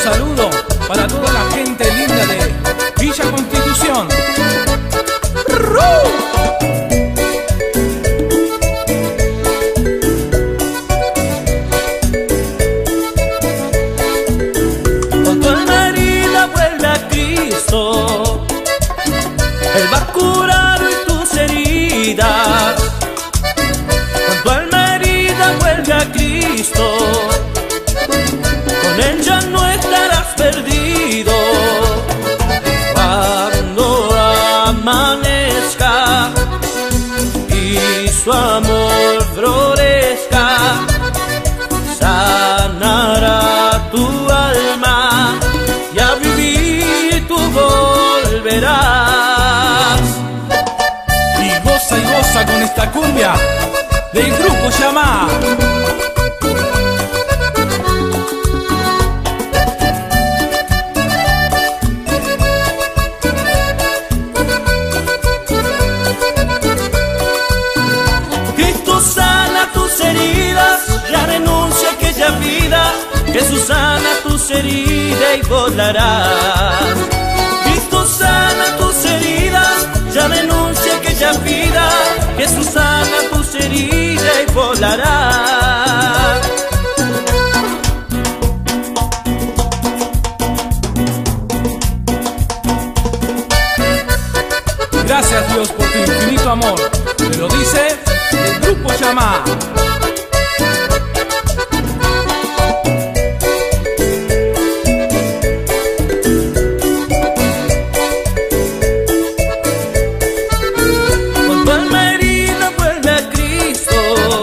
saludo para toda la gente linda de Villa Constitución. Con tu alma herida vuelve a Cristo, Él va a curar hoy tus heridas. Con tu alma herida vuelve a Cristo, con Él ya no estarás perdido. Cuando amanezca y su amor florezca, sanará tu alma y a vivir tú volverás. Y goza con esta cumbia del grupo Yamá. Cristo sana tus heridas, ya renuncia a aquella vida. Jesús sana tus heridas y volarás. Cristo sana tus heridas, ya renuncia a aquella vida. Jesús sana tus heridas y volarás. Gracias Dios por tu infinito amor. Te lo dice el grupo Yamá. Con tu alma herida vuelve a Cristo,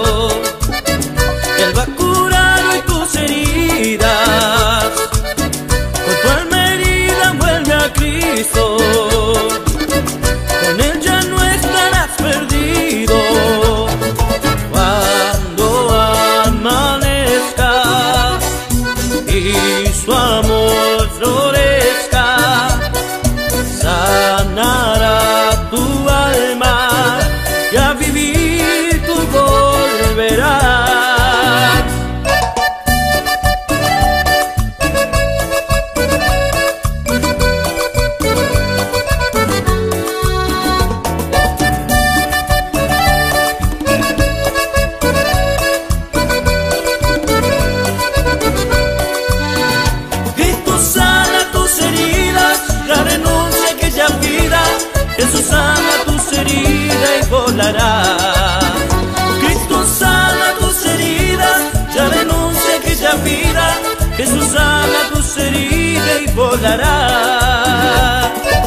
Él va a curar hoy tus heridas. Con tu alma herida vuelve a Cristo, con Él ya no estarás perdido. Cuando amanezca y su amor florezca, sanará tu alma y a vivir tú volverás. Cristo sana tus heridas, ya renuncia a aquella vida. Jesús sana tus heridas y volarás. Cristo sana tus heridas, ya renuncia a aquella vida. Jesús sana tus heridas y volarás.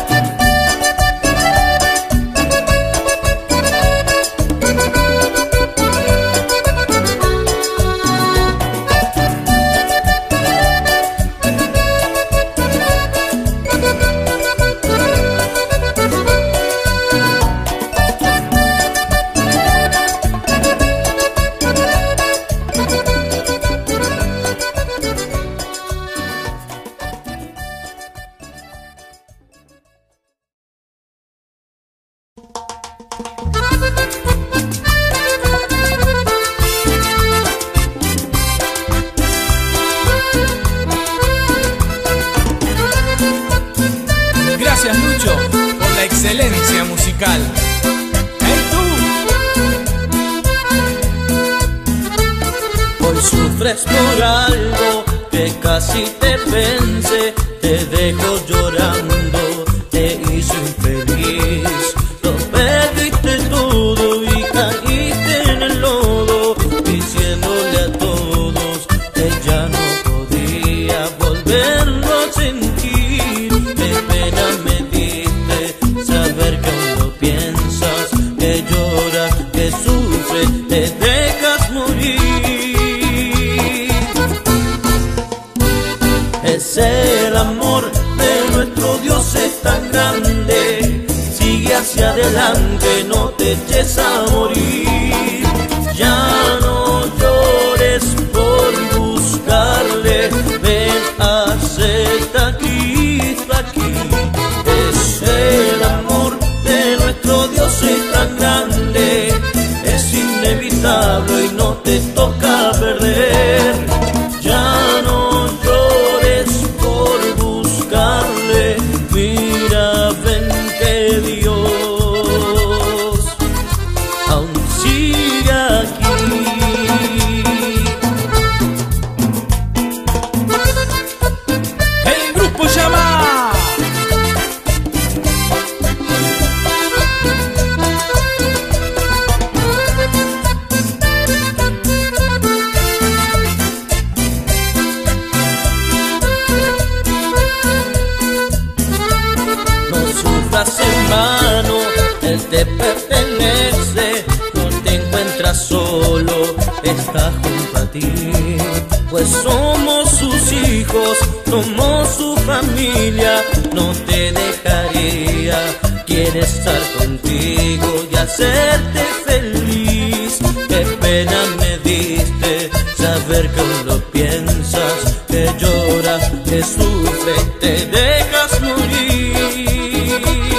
Gracias Lucho por la excelencia musical. ¡Hey tú! Hoy sufres por algo que casi te vence, te dejó llorando, te hizo infeliz. Lo perdiste todo y caíste en el lodo, diciéndole a todos que ya no podía volverlo a sentir. Qué pena me diste saber que aún lo piensas, que lloras, que sufres, te dejas morir. Es el amor de nuestro Dios, es tan grande. Sigue hacia adelante, no te eches a morir. Ya no llores por buscarle, ven, acepta a Cristo aquí. Es el amor de nuestro Dios, es tan grande, es inevitable y no te toca perder. Ya no llores por a ti, pues somos sus hijos, somos su familia. No te dejaría, quiero estar contigo y hacerte feliz. Qué pena me diste saber que aún lo piensas, que lloras, que sufres, te dejas morir.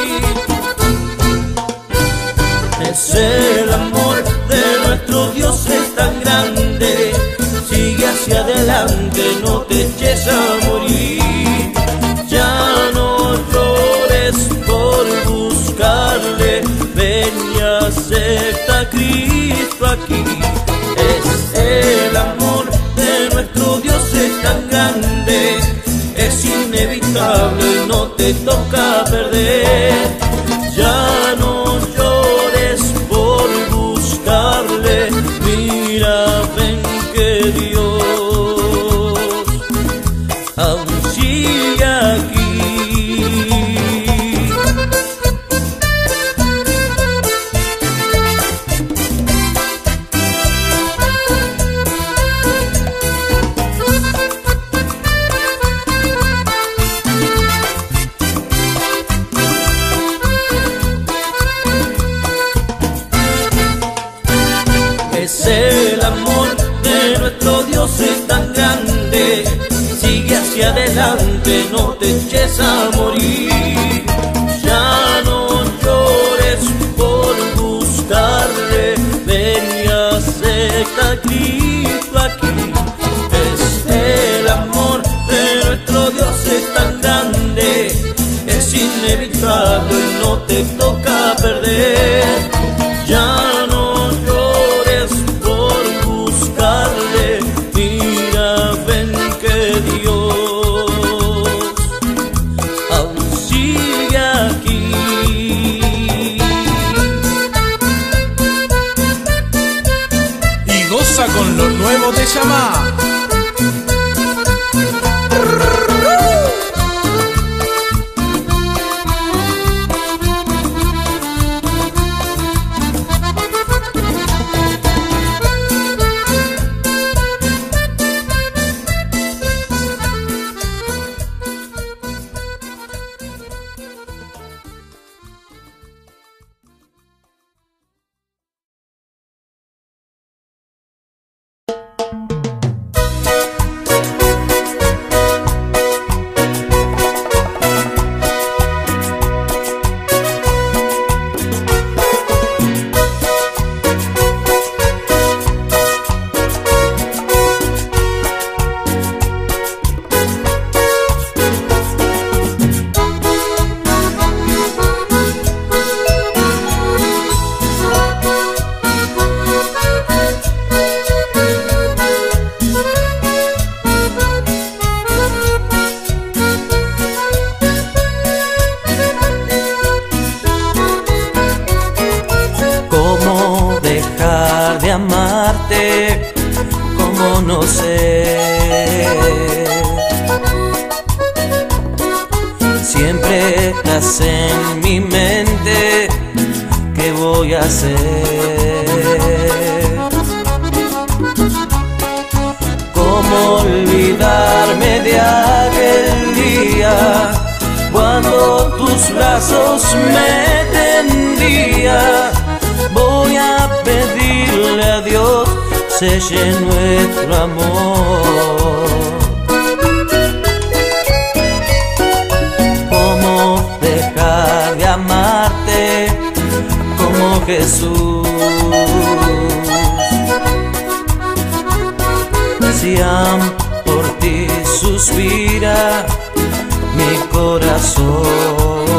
Es el amor de nuestro Dios, es tan grande. Sigue hacia adelante, no te eches a morir. Ya no llores por buscarle, ven y acepta a Cristo aquí. Es el amor de nuestro Dios, es tan grande, es inevitable y no te toca perder. Ya no llores por buscarle, mira, ven que Dios aún sigue aquí. Es el amor de nuestro Dios, es tan grande. Sigue hacia adelante, no te eches a morir. Ya no llores por buscarle, ven y acepta a Cristo aquí. Es el amor de nuestro Dios, es tan grande, es inevitable y no te toca perder. Ya no llores por buscarle, mira, ven que Dios aún sigue aquí. Y goza con lo nuevo de Shamá. Amarte como no sé, siempre estás en mi mente, ¿qué voy a hacer? ¿Cómo olvidarme de aquel día cuando tus brazos me tendían? Voy a pedirle a Dios selle nuestro amor. ¿Cómo dejar de amarte como Jesús? Si amo por ti suspira mi corazón.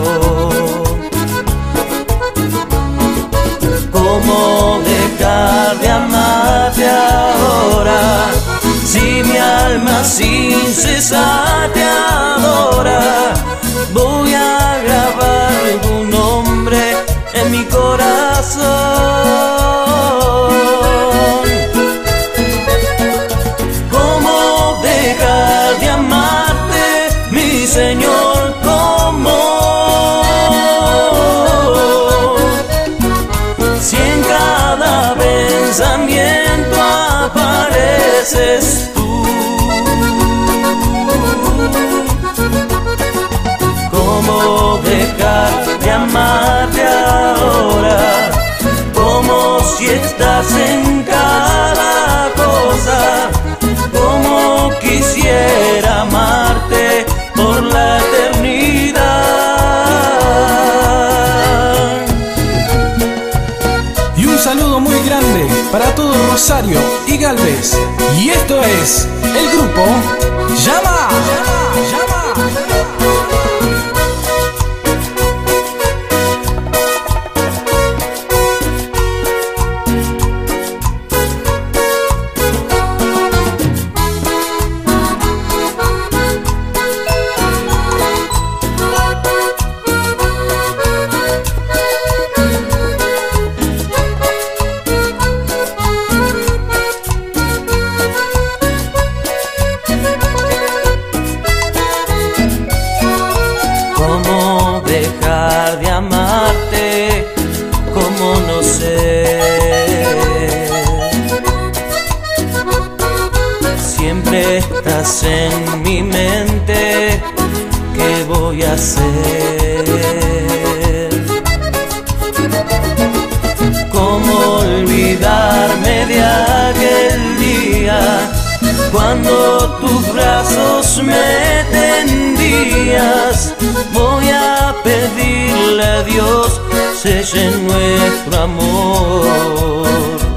¿Cómo dejar de amarte ahora? Si mi alma sin cesar te adora, voy a grabar tu nombre en mi corazón. ¿Cómo dejar de amarte, mi Señor? ¿Cómo? Si en cada pensamiento aparece estás en cada cosa. Como quisiera amarte por la eternidad. Y un saludo muy grande para todo Rosario y Galvez. Y esto es el grupo Llama. ¿Cómo dejar de amarte? ¿Cómo no sé? Siempre estás en mi mente. ¿Qué voy a hacer? ¿Cómo olvidarme de aquel día cuando tus brazos me tendías? Voy a pedirle a Dios selle nuestro amor.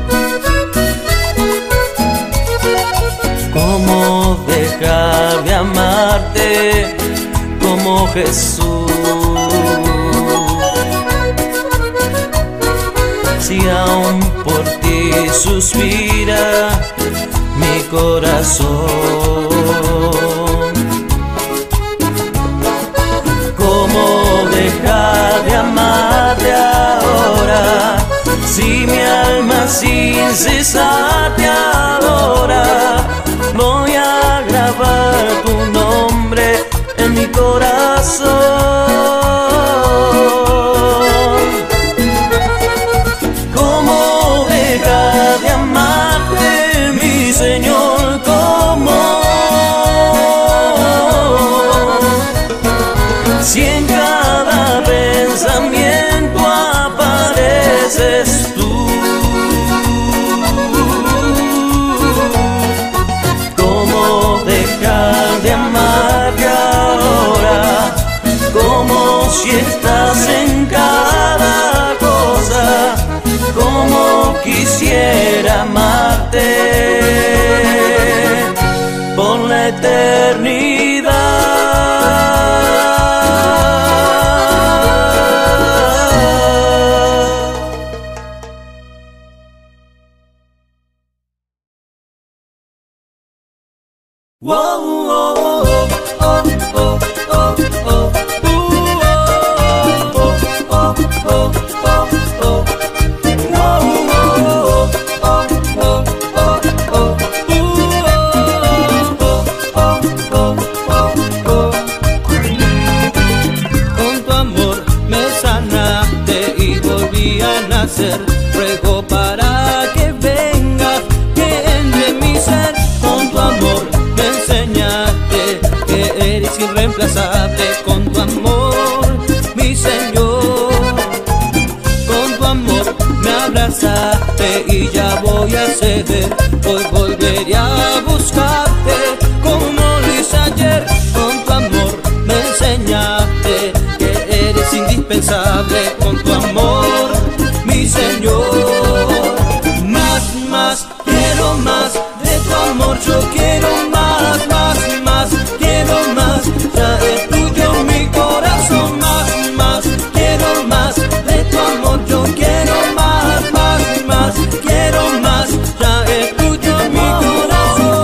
¿Cómo dejar de amarte como Jesús? Si aún por ti suspira mi corazón. ¿Cómo dejar de amarte ahora si mi alma sin cesar te adora? Voy a grabar tu nombre en mi corazón. ¿Cómo dejar de amarte, mi Señor? ¿Cómo? Si en cada pensamiento apareces tú. ¿Cómo dejar de amarte ahora? Como si estás en cada cosa. Como quisiera amarte por la eternidad. Con tu amor me sanaste y volví a nacer. Ruego para que vengas, que entre mi ser. Con tu amor me enseñaste que eres irreemplazable. Con tu amor, mi Señor. Con tu amor me abrazaste y ya voy a ceder. Hoy volveré a buscarte como lo hice ayer. Con tu amor me enseñaste que eres indispensable. Con tu amor, mi Señor. Más, quiero más de tu amor. Yo quiero más, quiero más. Ya es tuyo mi corazón. Más, quiero más de tu amor. Yo quiero más, quiero más. Ya es tuyo mi corazón.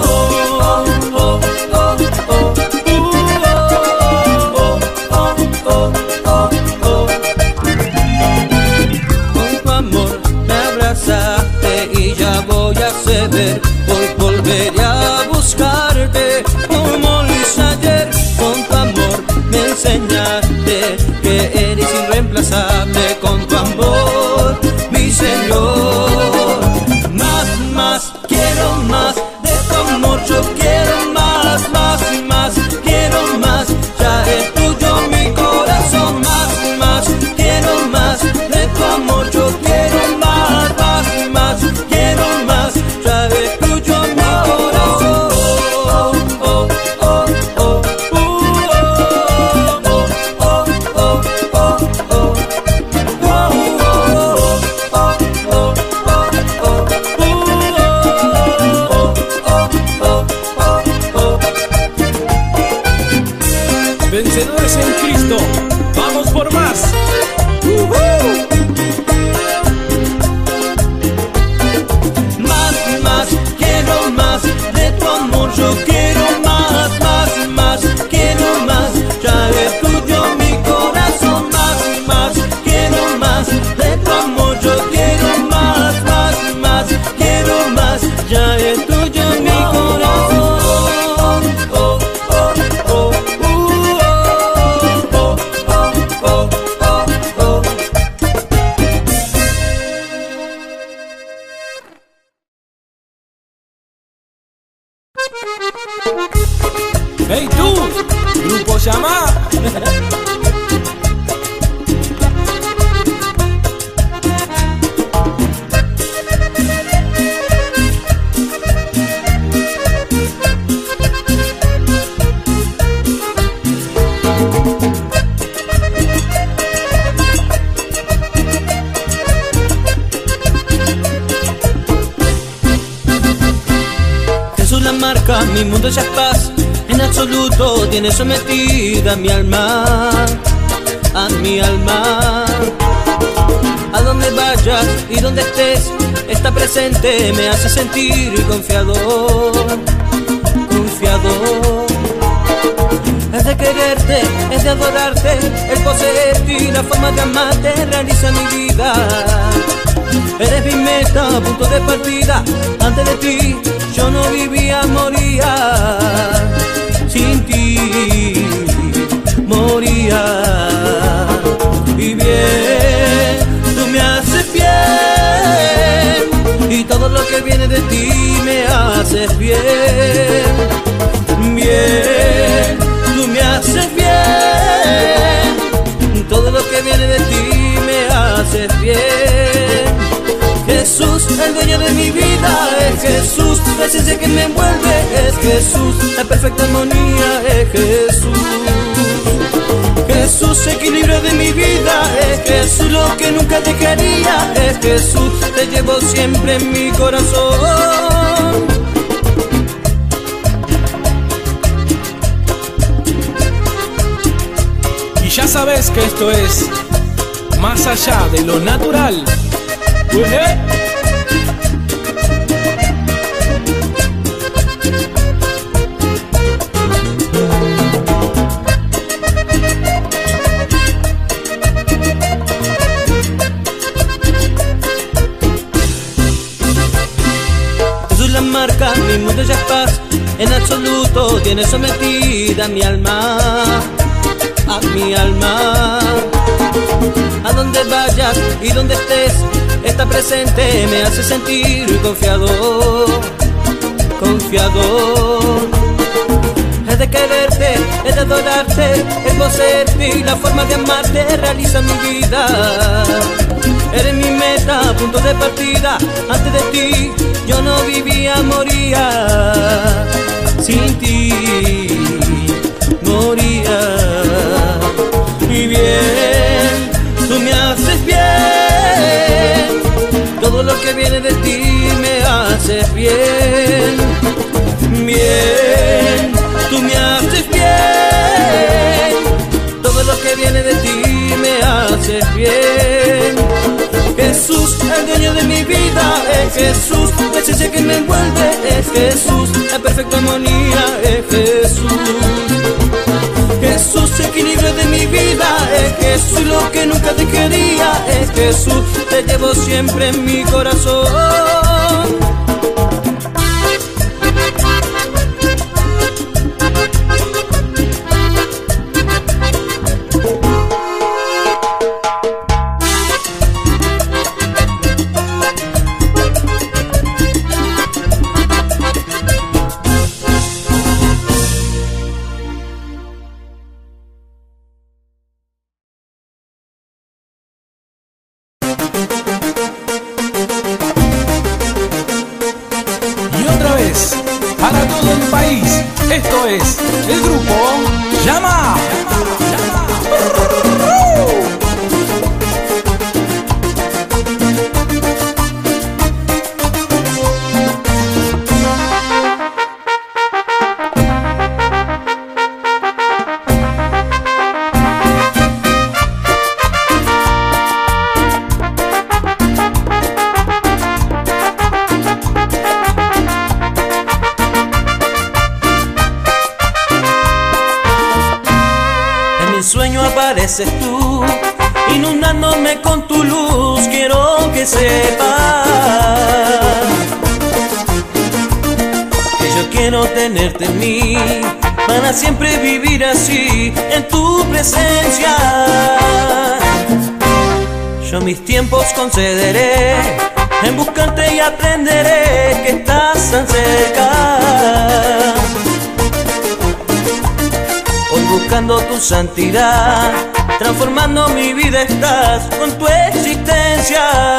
Con tu amor me abrazaste y ya voy a ceder. Hoy volveré a buscarte como lo hice ayer. Con tu amor me enseñaste que eres irreemplazable. Con tu amor, mi Señor. Más, quiero más de tu amor. Yo quiero más, quiero más. Ya es tuyo mi corazón. Más, quiero más de tu amor. Yo quiero más, quiero ¡Hey tú! ¡Grupo Llama! Jesús la marca, mi mundo ya es paz. En absoluto tiene sometida mi alma, a mi alma. A donde vayas y donde estés, está presente, me hace sentir confiado, confiado. Es de quererte, es de adorarte, el poseerte y la forma de amarte realiza mi vida. Eres mi meta, punto de partida. Antes de ti yo no vivía, moría. Sin ti moría. Y bien, tú me haces bien, y todo lo que viene de ti me haces bien. Bien, tú me haces bien, todo lo que viene de ti me haces bien. Jesús, el dueño de mi vida, es Jesús, la esencia que me envuelve, es Jesús, la perfecta armonía, es Jesús. Jesús, equilibrio de mi vida, es Jesús, lo que nunca dejaría, es Jesús, te llevo siempre en mi corazón. Y ya sabes que esto es más allá de lo natural. Jesús la marca, mi mundo ya es paz. En absoluto tiene sometida mi alma, a mi alma. A donde vayas y donde estés, está presente, me hace sentir confiado, confiado. Es de quererte, es de adorarte, es poseerte y la forma de amarte realiza mi vida. Eres mi meta, punto de partida. Antes de ti yo no vivía, moría. Sin ti moría. Y bien, tú me haces bien, todo lo que viene de ti me haces bien. Bien, tú me haces bien, todo lo que viene de ti me haces bien. Jesús, el dueño de mi vida, es Jesús, la esencia que me envuelve, es Jesús, la perfecta armonía, es Jesús. Jesús, equilibrio de mi vida, es Jesús, lo que nunca te quería, es Jesús, te llevo siempre en mi corazón. Para todo el país, esto es el grupo Llama. Sueño apareces tú, inundándome con tu luz. Quiero que sepas que yo quiero tenerte en mí, para siempre vivir así en tu presencia. Yo mis tiempos concederé en buscarte y aprenderé que estás tan cerca. buscando tu santidad, transformando mi vida estás con tu existencia.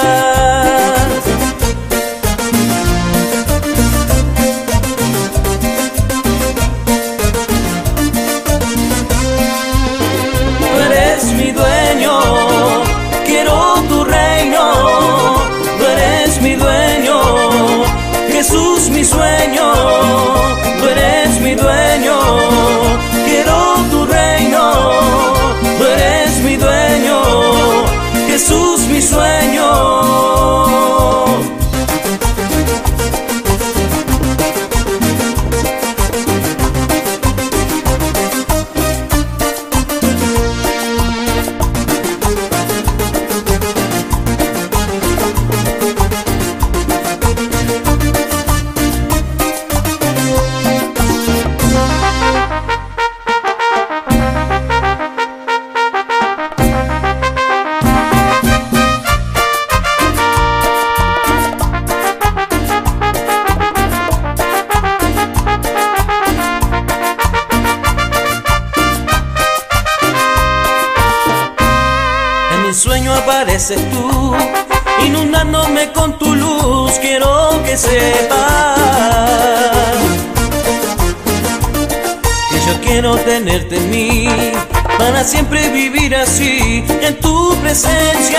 Tú eres mi dueño, quiero tu reino. Tú eres mi dueño, Jesús mi sueño. Tú eres mi dueño, quiero tu reino. Tú eres mi dueño, Jesús mi sueño. Sueño apareces tú, inundándome con tu luz. Quiero que sepas que yo quiero tenerte en mí, para siempre vivir así en tu presencia.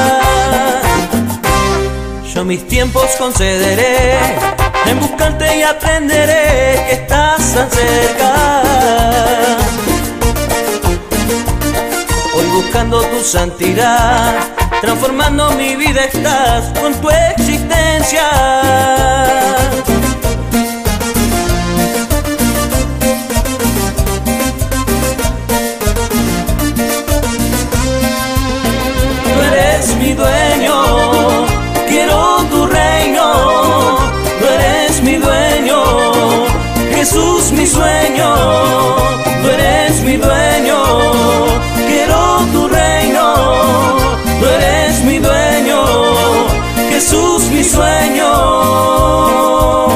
Yo mis tiempos concederé en buscarte y aprenderé que estás tan cerca. Hoy buscando tu santidad, transformando mi vida estás con tu existencia. Tú eres mi dueño, quiero tu reino. Tú eres mi dueño, Jesús mi sueño. Tú eres mi dueño, quiero tu reino. Tú eres mi dueño, Jesús mi sueño.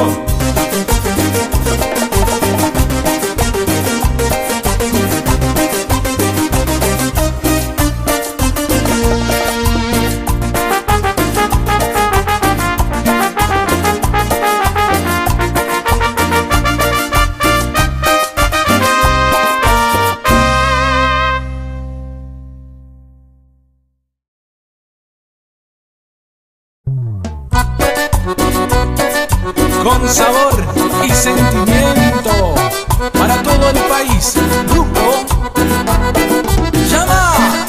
Con sabor y sentimiento para todo el país, Grupo Llama.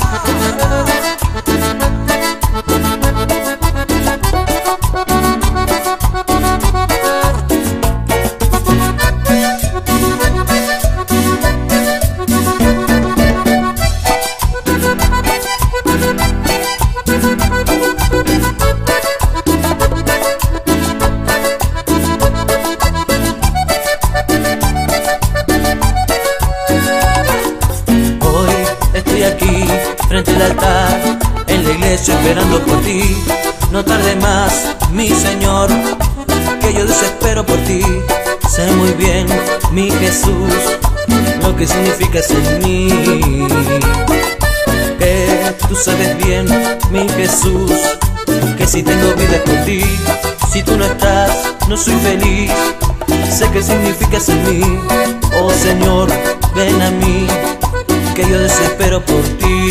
Frente al altar, en la iglesia esperando por ti. No tarde más, mi Señor, que yo desespero por ti. Sé muy bien, mi Jesús, lo que significas en mí. Que tú sabes bien, mi Jesús, que si tengo vida es por ti. Si tú no estás, no soy feliz. Sé que significas en mí. Oh Señor, ven a mí, que yo desespero por ti.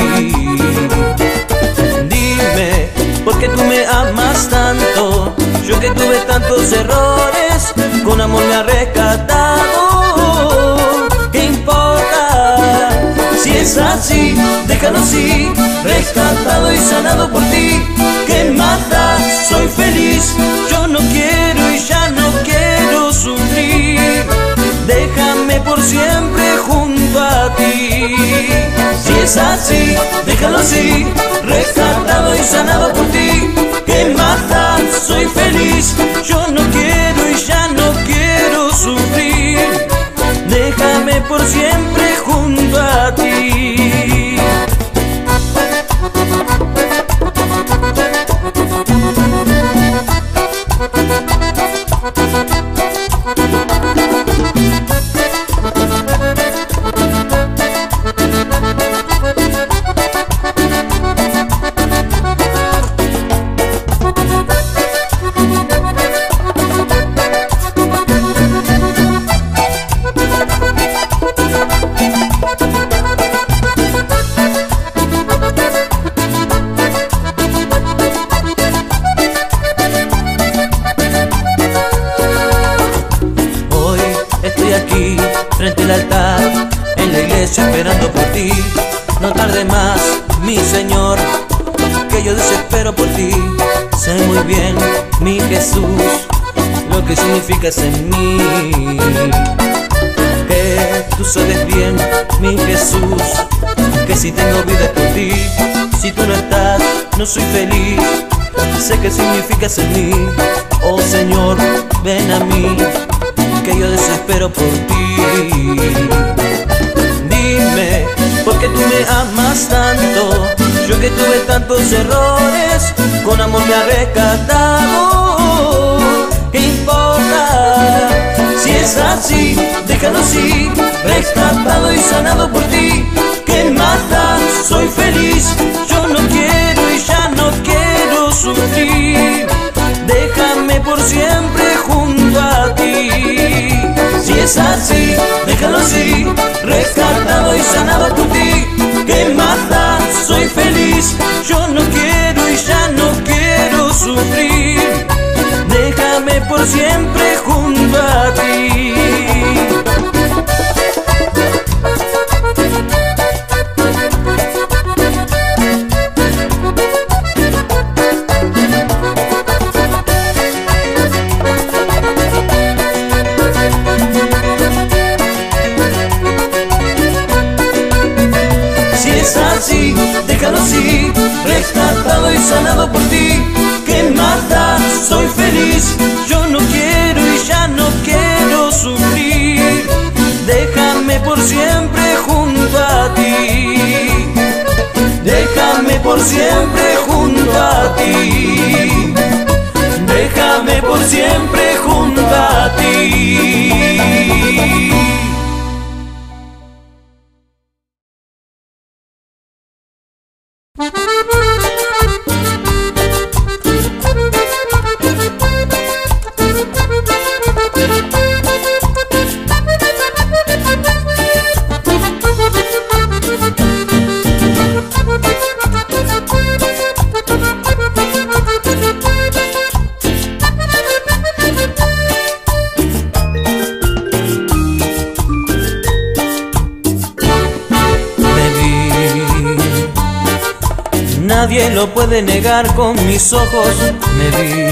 Dime, ¿por qué tú me amas tanto? Yo que tuve tantos errores, con amor me has rescatado. ¿Qué importa? Si es así, déjalo así, rescatado y sanado por ti. ¿Qué más da? Soy feliz, yo no quiero y ya no quiero sufrir. Déjame por siempre junto a ti. Si es así, déjalo así, rescatado y sanado por ti. ¿Qué más da? Soy feliz, yo no quiero y ya no quiero sufrir. Déjame por siempre junto a ti. frente al altar, en la iglesia esperando por ti. No tarde más, mi Señor, que yo desespero por ti. Sé muy bien, mi Jesús, lo que significas en mí. Que tú sabes bien, mi Jesús, que si tengo vida es por ti. Si tú no estás, no soy feliz. Sé que significas en mí. Oh Señor, ven a mí, que yo desespero por ti. Dime, ¿por qué tú me amas tanto? Yo que tuve tantos errores, con amor me ha rescatado. ¿Qué importa? Si es así, déjalo así, rescatado y sanado por ti. ¿Qué más da? Soy feliz, yo no quiero y ya no quiero sufrir. Déjame por siempre junto a ti. Si es así, déjalo así, rescatado y sanado por ti. ¿Qué más da? Soy feliz, yo no quiero y ya no quiero sufrir. Déjame por siempre junto a ti. Déjalo así, rescatado y sanado por ti. ¿Qué más da? Soy feliz, yo no quiero y ya no quiero sufrir. Déjame por siempre junto a ti. Déjame por siempre junto a ti. Déjame por siempre junto a ti. Nadie lo puede negar, con mis ojos me vi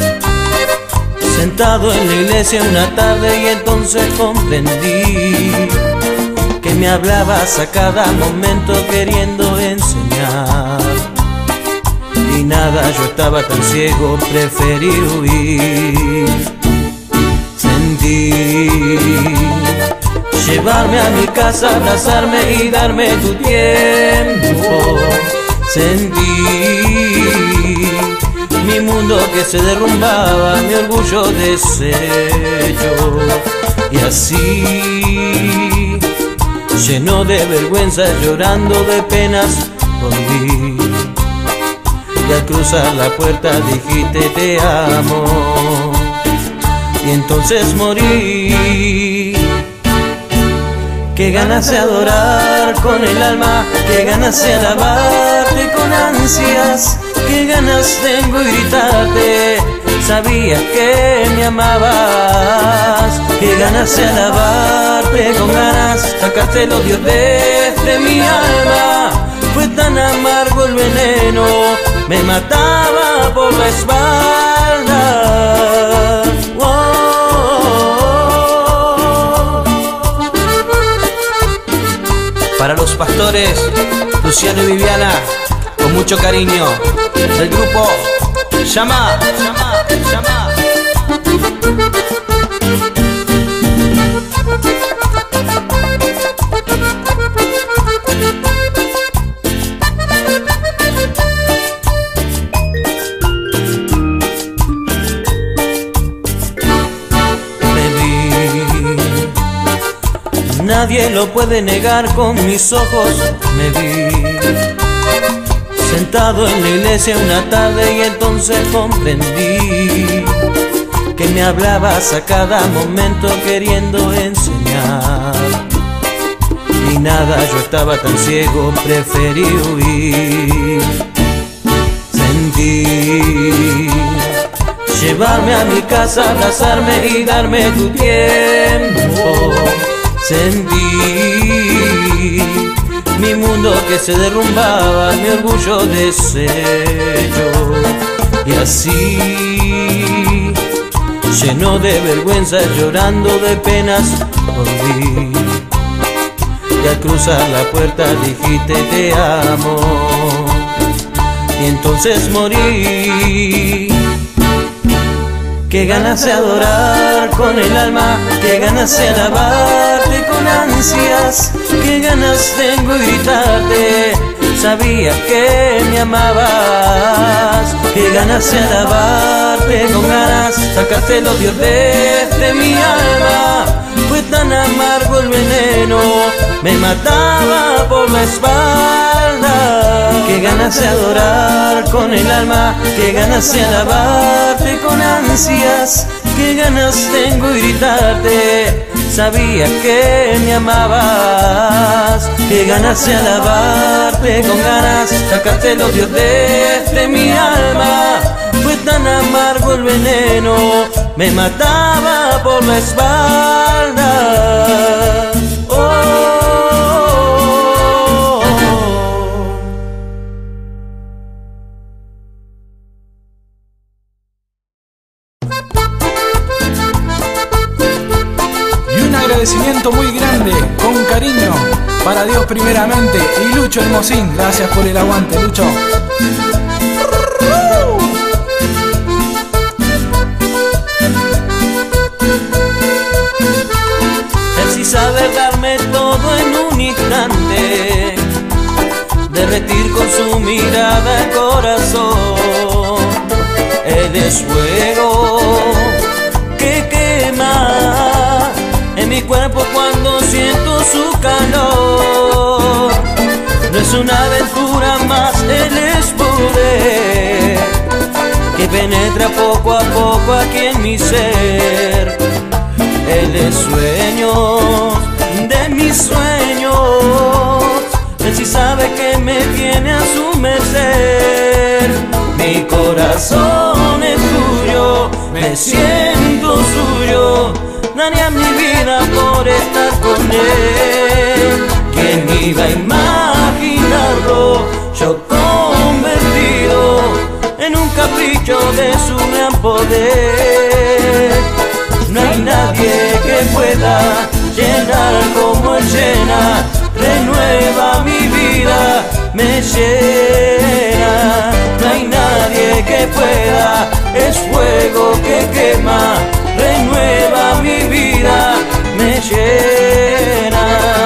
sentado en la iglesia una tarde y entonces comprendí que me hablabas a cada momento queriendo enseñar. Y nada, yo estaba tan ciego, preferí huir. Sentí llevarme a mi casa, abrazarme y darme tu tiempo. Sentí mi mundo que se derrumbaba, mi orgullo deshecho. Y así, lleno de vergüenza, llorando de penas, volví. Y al cruzar la puerta dijiste te amo. Y entonces morí. Qué ganas de adorar con el alma, qué ganas de alabarte con ansias, qué ganas tengo de gritarte, sabías que me amabas. Qué ganas de alabarte con ganas, sacaste los dios de mi alma. Fue tan amargo el veneno, me mataba por la espalda. Para los pastores Luciano y Viviana, con mucho cariño, del grupo Llama, Llama, Llama. Nadie lo puede negar, con mis ojos me vi sentado en la iglesia una tarde y entonces comprendí que me hablabas a cada momento queriendo enseñar. Y nada, yo estaba tan ciego, preferí huir. Sentí llevarme a mi casa, abrazarme y darme tu tiempo. Sentí mi mundo que se derrumbaba, mi orgullo deshecho. Y así, lleno de vergüenza, llorando de penas, volví. Y al cruzar la puerta dijiste te amo. Y entonces morí. Qué ganas de adorar con el alma, qué ganas de alabarte con ansias, qué ganas tengo de gritarte, sabía que me amabas. Qué ganas de alabarte con ganas, sacarte los odios de mi alma. Fue tan amargo el veneno, me mataba por la espalda. Qué ganas de adorar con el alma, qué ganas de alabarte con ansias, qué ganas tengo de gritarte, sabía que me amabas. Qué ganas de alabarte con ganas, sacarte el odio de mi alma. Fue tan amargo el veneno, me mataba por la espalda. Agradecimiento muy grande, con cariño, para Dios primeramente y Lucho Hermosín. Gracias por el aguante, Lucho. Él sí sabe darme todo en un instante, derretir con su mirada el corazón. Él es fuego que quema en mi cuerpo cuando siento su calor. No es una aventura más, él es poder que penetra poco a poco aquí en mi ser. Él es sueños de mis sueños, él sí sabe que me tiene a su merced. Mi corazón es suyo, me siento suyo, daría mi vida por estar con él. ¿Quién iba a imaginarlo? Yo convertido en un capricho de su gran poder. No hay nadie que pueda llenar como él llena, renueva mi vida, me llena. No hay nadie que pueda, es fuego que quema, renueva mi vida, me llena.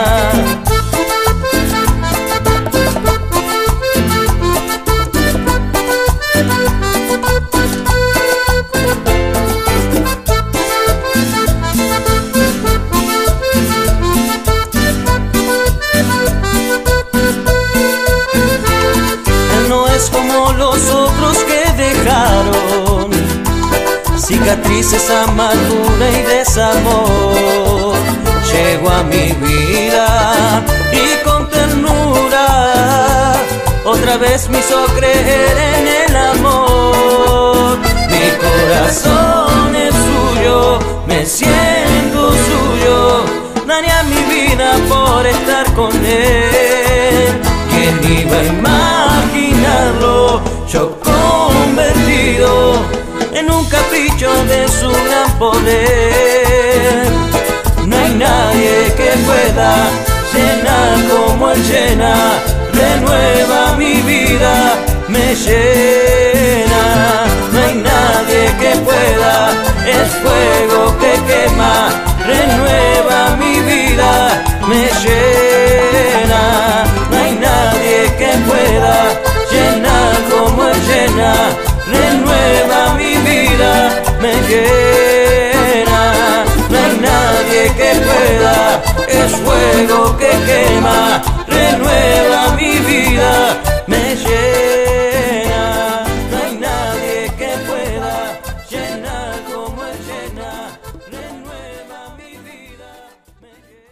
Él no es como los otros que dejaron cicatrices, amargura y desamor. Llegó a mi vida y con ternura otra vez me hizo creer en el amor. Mi corazón es suyo, me siento suyo, daría mi vida por estar con él. ¿Quién iba a imaginarlo? Yo convertido en un capricho de su gran poder. No hay nadie que pueda llenar como él llena, renueva mi vida, me llena. No hay nadie que pueda, es fuego que quema, renueva mi vida, me llena. No hay nadie que pueda llenar como él llena, renueva mi vida, me llena. No hay nadie que pueda, es fuego que quema, renueva mi vida, me llena. No hay nadie que pueda llenar como él llena, renueva mi vida, me llena.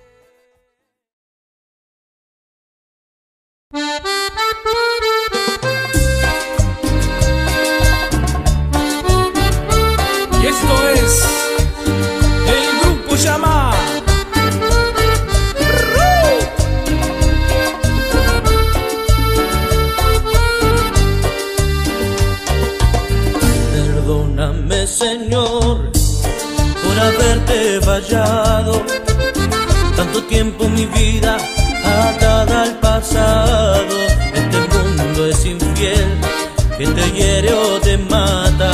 Y esto es el grupo Llama. tanto tiempo mi vida atada al pasado. Este mundo es infiel, que te hiere o te mata.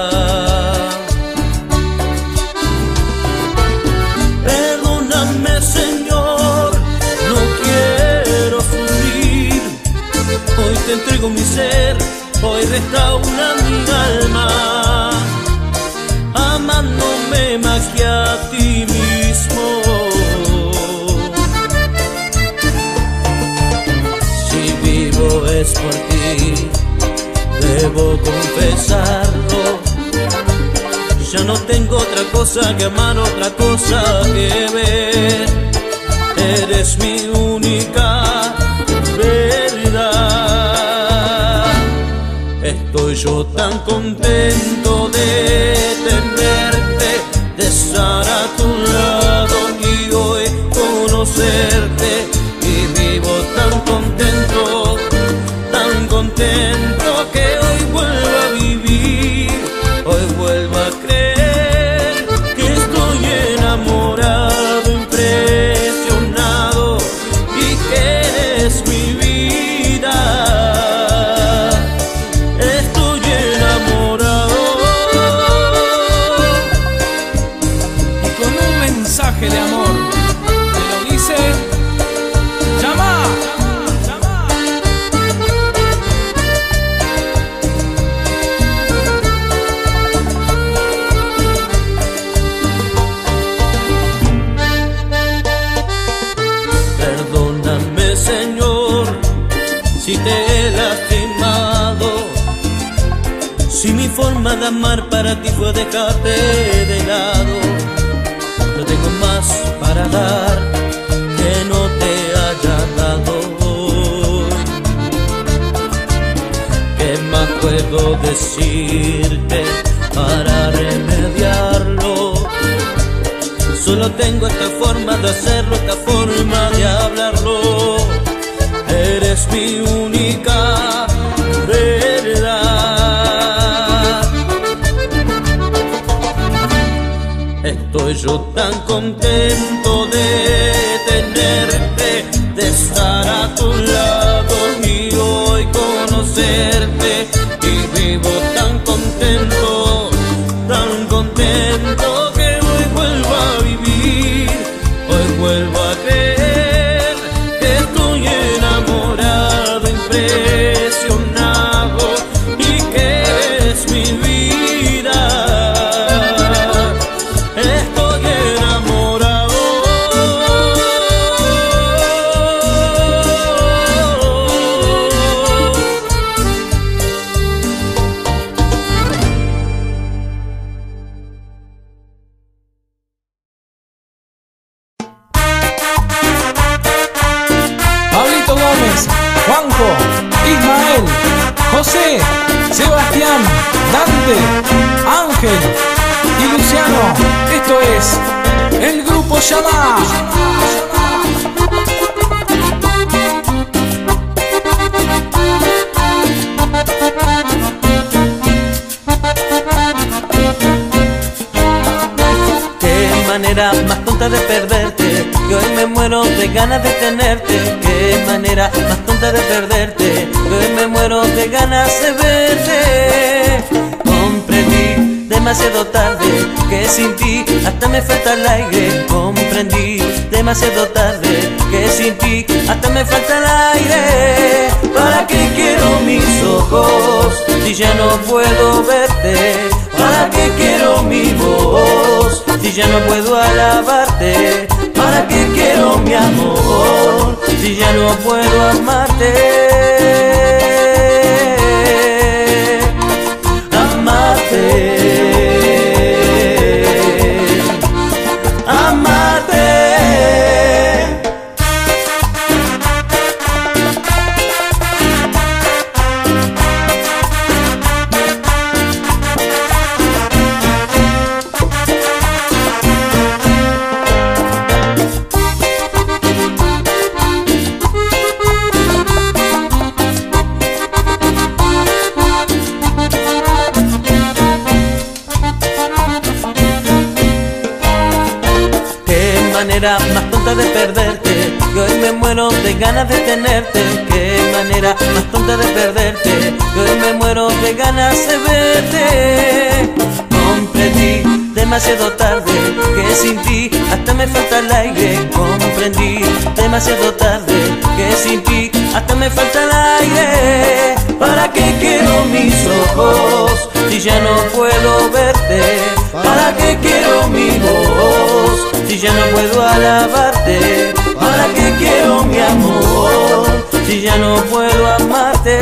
Perdóname, Señor, no quiero sufrir. Hoy te entrego mi ser, hoy restaura mi alma, amándome más que a ti mismo. Si vivo es por ti, debo confesarlo. Ya no tengo otra cosa que amar, otra cosa que ver. Eres mi única verdad. Estoy yo tan contento de tenerte, de estar a tu lado y hoy conocerte. Y vivo tan contento que hoy vuelvo a vivir, hoy vuelvo a creer que estoy enamorado, impresionado y que eres mi vida. Estoy enamorado. Y con un mensaje de amor te lo dice Llama. Perdóname, Señor, si te he lastimado, si mi forma de amar para ti fue dejarte de lado. No tengo más para dar que no te haya dado hoy. ¿Qué más puedo decirte para remediarlo? Solo tengo esta forma de hacerlo, esta forma de hablarlo. Eres mi única verdad. Estoy yo tan contento de tenerte, de estar a tu lado y hoy conocerte. Y vivo tan contento que hoy vuelvo a vivir, hoy vuelvo a creer que estoy enamorado, impresionado y que eres mi vida. Estoy enamorado. Pablito Gómez, Juanjo, Ismael, José, Sebastián, Dante, Ángel y Luciano. Esto es el grupo Llama. Qué manera más tonta de perderte, que hoy me muero de ganas de tenerte. Qué manera más tonta de perderte, que hoy me muero de ganas de verte. Comprendí demasiado tarde que sin ti hasta me falta el aire. Comprendí demasiado tarde que sin ti hasta me falta el aire. ¿Para qué quiero mis ojos si ya no puedo verte? ¿Para qué quiero mi voz si ya no puedo alabarte? ¿Para qué quiero mi amor si ya no puedo amarte? Amarte, amarte. manera más tonta de perderte, que hoy me muero de ganas de tenerte. Qué manera más tonta de perderte, que hoy me muero de ganas de verte. Comprendí demasiado tarde que sin ti hasta me falta el aire. Comprendí demasiado tarde que sin ti hasta me falta el aire. ¿Para qué quiero mis ojos si ya no puedo verte? ¿Para qué quiero mi voz si ya no puedo alabarte? ¿Para qué quiero mi amor si ya no puedo amarte?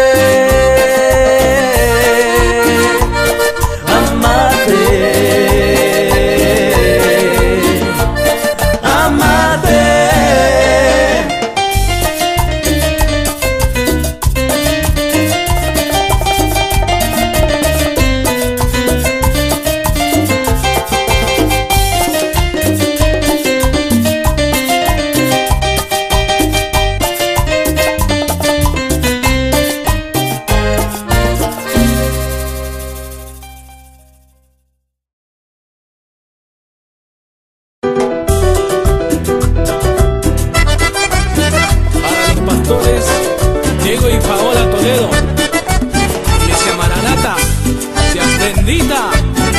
Diego y Paola Toledo, Iglesia Maranata, seas bendita.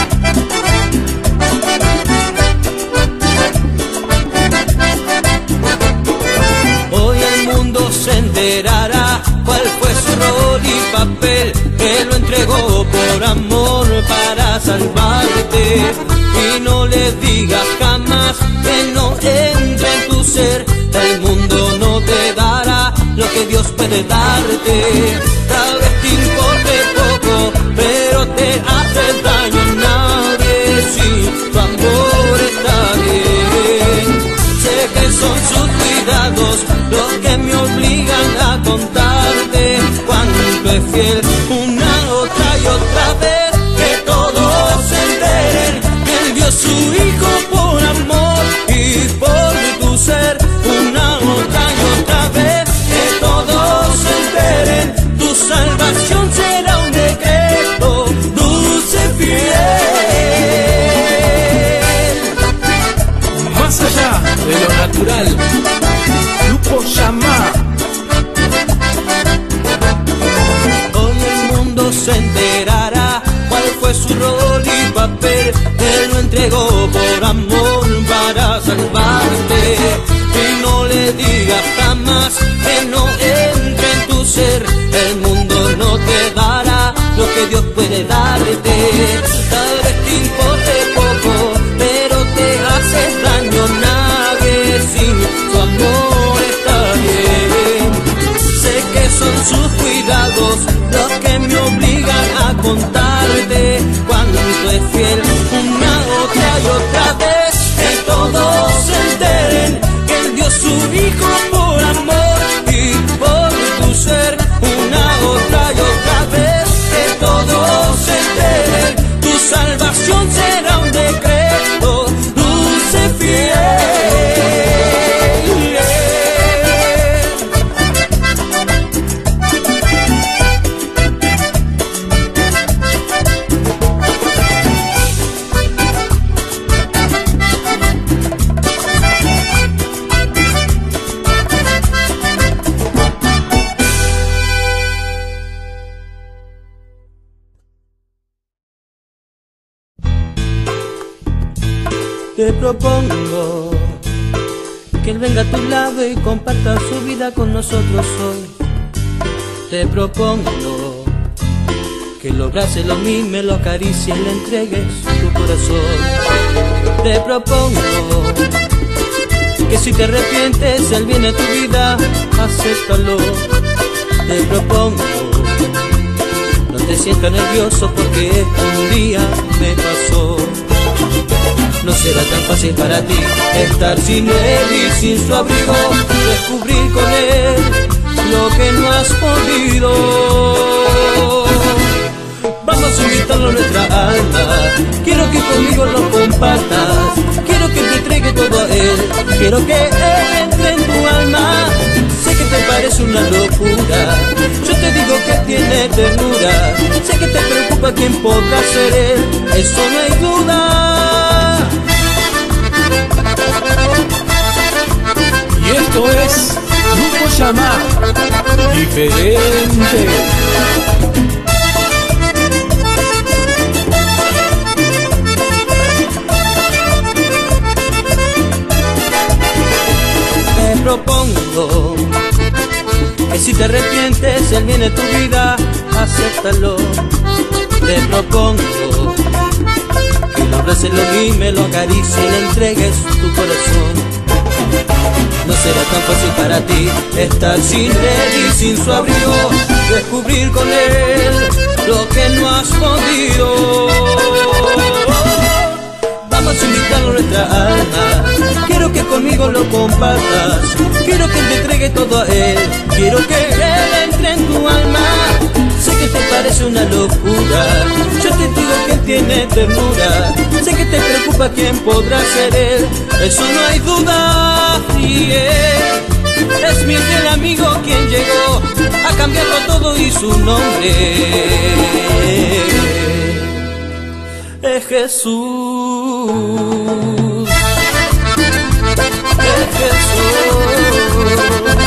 Hoy el mundo se enterará cuál fue su rol y papel, que lo entregó por amor para salvarte. Y no le digas jamás que no entre en tu ser, el mundo no te dará lo que Dios puede darte. Tal vez te importe poco, pero te hace daño a nadie si tu amor está bien. Sé que son sus cuidados los que me obligan a contarte cuánto es fiel una, otra y otra vez. Que todos se enteren que Él dio su Hijo por amor y por tu ser. Una, otra y otra vez. Que todos se enteren, tu salvación será un decreto dulce fiel. Más allá de lo natural, Grupo Llama. Hoy el mundo se enterará cuál fue su rol y papel, Él lo entregó por amor para salvarte. Y no le digas jamás que no entre en tu ser, el mundo no te dará lo que Dios puede darte. Tal vez te importe poco, pero te haces daño a nadie si tu amor está bien. Sé que son sus cuidados los que me obligan a contarte cuánto es fiel una, otra y otra vez. Que todos se enteren que Él dio su Hijo por amor y por tu ser. Una, otra y otra vez. Que todos se enteren, tu salvación será un decreto dulce fiel. Te propongo que Él venga a tu lado y comparta su vida con nosotros hoy. Te propongo que lo abrace, lo mime, lo acaricie y le entregues tu corazón. Te propongo que si te arrepientes, Él viene a tu vida, acéptalo. Te propongo, no te sientas nervioso porque un día me pasó. No será tan fácil para ti estar sin Él y sin su abrigo, descubrir con Él lo que no has podido. Vamos a invitarlo a nuestra alma, quiero que conmigo lo compartas, quiero que te entregue todo a Él, quiero que Él entre en tu alma. Sé que te parece una locura, yo te digo que tiene ternura, sé que te preocupa quién podrá ser Él, eso no hay duda. Y esto es Grupo Llama, diferente. Te propongo que si te arrepientes, Él viene a tu vida, acéptalo. Te propongo que lo abraces, lo mimes, lo acaricies y le entregues tu corazón. No será tan fácil para ti estar sin Él y sin su abrigo, descubrir con Él lo que no has podido. Vamos a invitarlo a nuestra alma, quiero que conmigo lo compartas, quiero que te entregue todo a Él, quiero que Él entre en tu alma. Sé que te parece una locura, yo te digo que Él tiene ternura. Sé que te preocupa quién podrá ser Él, eso no hay duda. Y Él es mi fiel amigo quien llegó a cambiarlo todo y su nombre es Jesús. Es Jesús.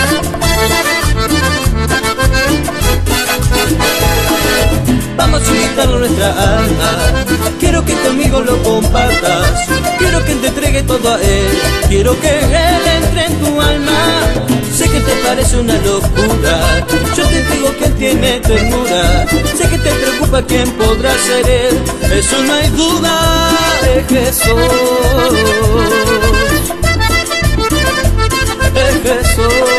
Vamos a invitarlo a nuestra alma, quiero que conmigo lo compartas, quiero que te entregue todo a Él, quiero que Él entre en tu alma. Sé que te parece una locura, yo te digo que Él tiene ternura. Sé que te preocupa quién podrá ser Él, eso no hay duda. Es Jesús, es Jesús.